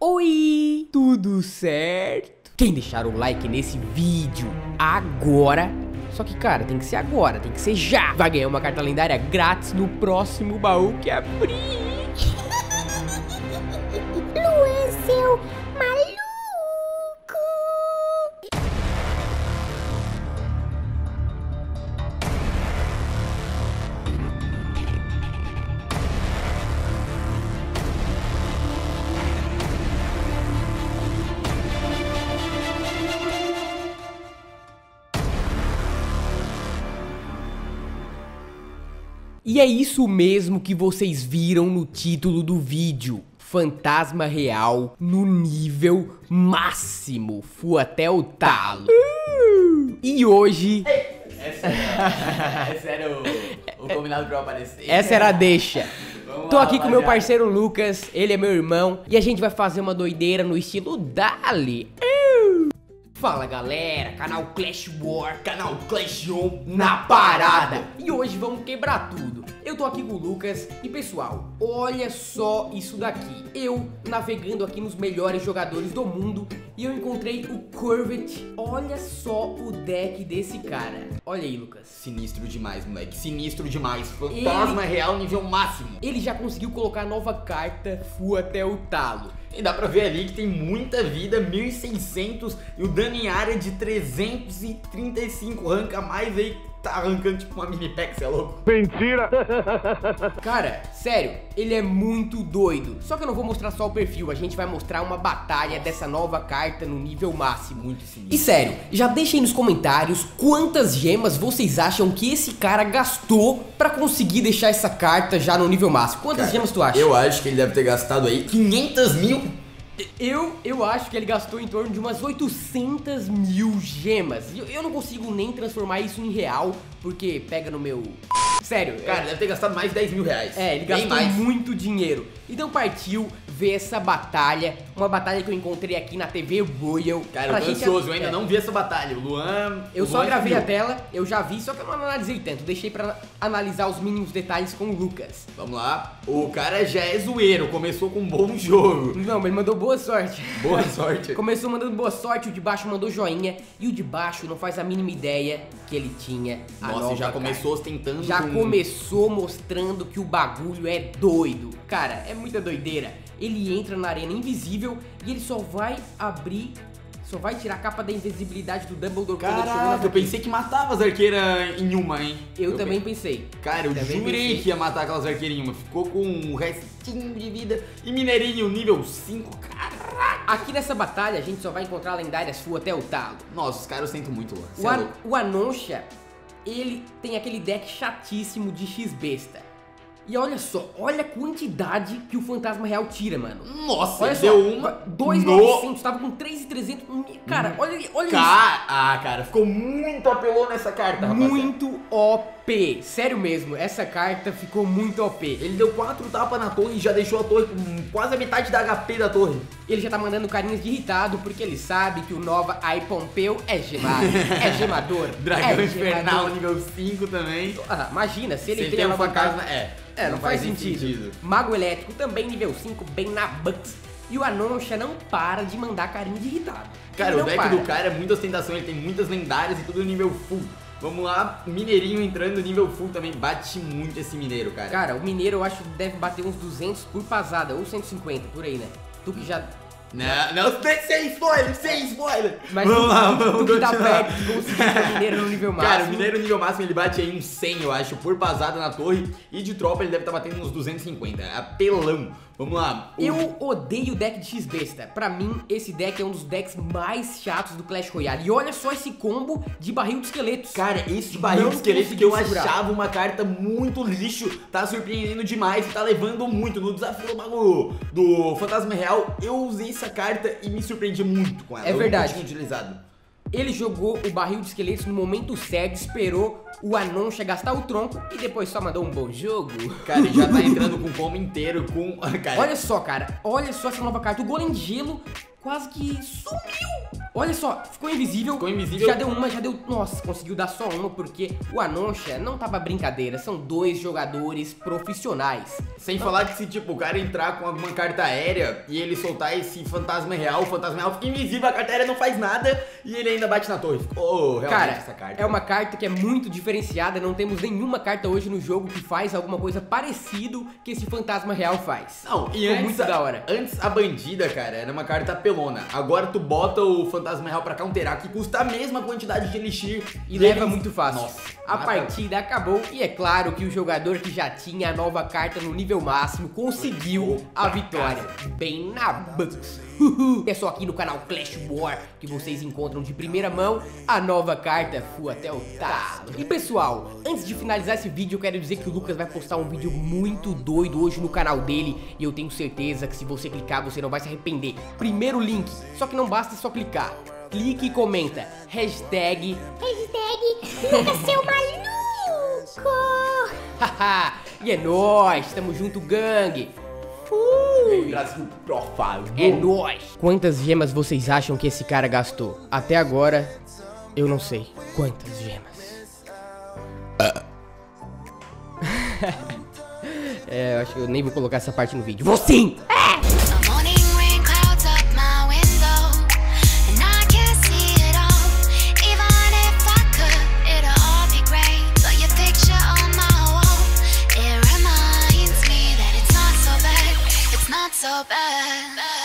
Oi, tudo certo? Quem deixar o like nesse vídeo agora, só que cara, tem que ser agora, tem que ser já, vai ganhar uma carta lendária grátis no próximo baú que abrir. Lu é seu maluco. E é isso mesmo que vocês viram no título do vídeo. Fantasma real no nível máximo. Fui até o talo. E hoje... Esse era o combinado pra eu aparecer. Essa era a deixa. Vamos Tô lá, aqui com meu rapaziada. parceiro Lucas, ele é meu irmão. E a gente vai fazer uma doideira no estilo Dali. Fala galera, canal Clash War, canal Clash On na parada. E hoje vamos quebrar tudo. Eu tô aqui com o Lucas e pessoal, olha só isso daqui. Eu navegando aqui nos melhores jogadores do mundo e eu encontrei o Corvette. Olha só o deck desse cara. Olha aí, Lucas. Sinistro demais, moleque. Sinistro demais. Fantasma real nível máximo. Ele já conseguiu colocar a nova carta Fu até o talo. E dá pra ver ali que tem muita vida, 1600 e o dano em área de 335. Ranca mais aí, tá arrancando tipo uma mini pack, cê é louco? Mentira! Cara, sério, ele é muito doido. Só que eu não vou mostrar só o perfil, a gente vai mostrar uma batalha dessa nova carta no nível máximo. Muito sinistro. E sério, já deixem nos comentários quantas gemas vocês acham que esse cara gastou pra conseguir deixar essa carta já no nível máximo. Quantas gemas tu acha? Eu acho que ele deve ter gastado aí 500 mil. Eu acho que ele gastou em torno de umas 800 mil gemas. Eu não consigo nem transformar isso em real, porque pega no meu... Sério, Cara, deve ter gastado mais de 10 mil reais. ele Bem gastou mais. muito dinheiro. Então partiu ver essa batalha. Uma batalha que eu encontrei aqui na TV Royal. Cara, Pra eu tô gente- ansioso, eu ainda não vi essa batalha. O Luan... Eu o só Luan gravei viu. a tela, eu já vi, só que eu não analisei tanto. Deixei pra analisar os mínimos detalhes com o Lucas. Vamos lá. O cara já é zoeiro, começou com um bom jogo. Não, mas ele mandou boa sorte. Boa sorte. Começou mandando boa sorte, o de baixo mandou joinha. E o de baixo não faz a mínima ideia que ele tinha a Nossa, nova já carta. começou ostentando Já com... começou mostrando que o bagulho é doido. Cara, é muita doideira. Ele entra na arena invisível e ele só vai abrir, só vai tirar a capa da invisibilidade do Dumbledore quando ele chegou na Caraca, eu franquia. pensei que matava as arqueiras em uma, hein? Eu também pensei. Cara, eu Também jurei pensei. que ia matar aquelas arqueiras em uma. Ficou com um restinho de vida. E Mineirinho, nível 5, caraca. Aqui nessa batalha a gente só vai encontrar lendárias full até o talo. Nossa, os caras sentem muito lá. O Anonsha, ele tem aquele deck chatíssimo de X-Besta. E olha só, olha a quantidade que o Fantasma Real tira, mano. Nossa, Olha ele só, deu uma 2.900, tava com 3.300. Cara, olha isso. Cara, ficou muito apelão nessa carta, rapaziada. Muito OP. Sério mesmo, essa carta ficou muito OP. Ele deu 4 tapas na torre e já deixou a torre com quase a metade da HP da torre. Ele já tá mandando carinhas de irritado porque ele sabe que o Nova Ai Pompeu é gemado. É gemador. Dragão é Infernal, gemador. nível 5 também. Ah, imagina, se ele Se tem um uma vantagem. fantasma, Não faz sentido. Mago Elétrico também nível 5, bem na Bucks. E o Anonsha não para de mandar carinha de irritado. Cara, Ele o não deck para. do cara é muita ostentação, ele tem muitas lendárias e tudo nível full. Vamos lá, Mineirinho entrando nível full também, bate muito esse Mineiro, cara. Cara, o Mineiro eu acho que deve bater uns 200 por pasada, ou 150, por aí, né? Tu que já... Não, sem spoiler, sem spoiler. Mas Vamos lá, vamos tu que tá continuar. perto de conseguir o Mineiro no nível máximo. Cara, o Mineiro nível máximo ele bate aí uns 100, eu acho, por pasada na torre. E de tropa ele deve estar batendo uns 250, apelão. Vamos lá. Eu odeio o deck de X-Besta. Pra mim, esse deck é um dos decks mais chatos do Clash Royale. E olha só esse combo de barril de esqueletos. Cara, esse barril Não de esqueleto que eu consegui segurar. achava uma carta muito lixo, tá surpreendendo demais e tá levando muito. No desafio do bagulho do Fantasma Real, eu usei essa carta e me surpreendi muito com ela. É verdade. Eu nunca tinha utilizado. Ele jogou o barril de esqueletos no momento certo, esperou o Anonsha gastar o tronco e depois só mandou um bom jogo. Cara, ele já tá entrando com o combo inteiro, com... Cara, Olha só, cara, olha só essa nova carta. O Golem de Gelo quase que sumiu. Olha só, ficou invisível. Ficou invisível. Já deu uma, já deu... Nossa, conseguiu dar só uma porque o Anonsha não tava brincadeira. São 2 jogadores profissionais. Sem falar que se, tipo, o cara entrar com alguma carta aérea e ele soltar esse fantasma real, o fantasma real fica invisível, a carta aérea não faz nada e ele ainda bate na torre. Ficou realmente Cara, essa carta. é uma carta que é muito diferenciada. Não temos nenhuma carta hoje no jogo que faz alguma coisa parecido que esse fantasma real faz. Não, e Ficou antes, muito da hora. Antes a bandida, cara, era uma carta apelona. Agora tu bota o fantasma real pra counterar, que custa a mesma quantidade de elixir E leva muito fácil. Nossa, a mata. partida acabou e é claro que o jogador que já tinha a nova carta no nível máximo conseguiu a vitória. Bem na Bucks. É só aqui no canal Clash War que vocês encontram de primeira mão a nova carta Full até o talo. E pessoal, antes de finalizar esse vídeo eu quero dizer que o Lucas vai postar um vídeo muito doido hoje no canal dele e eu tenho certeza que se você clicar você não vai se arrepender. Primeiro link, só que não basta só clicar. Clique e comenta. Hashtag Lucas, seu maluco. Haha, e é nóis, tamo junto, gangue. Brasil Profile. É nóis. Quantas gemas vocês acham que esse cara gastou? Até agora, eu não sei. Quantas gemas? Eu acho que eu nem vou colocar essa parte no vídeo. Vou sim! So bad.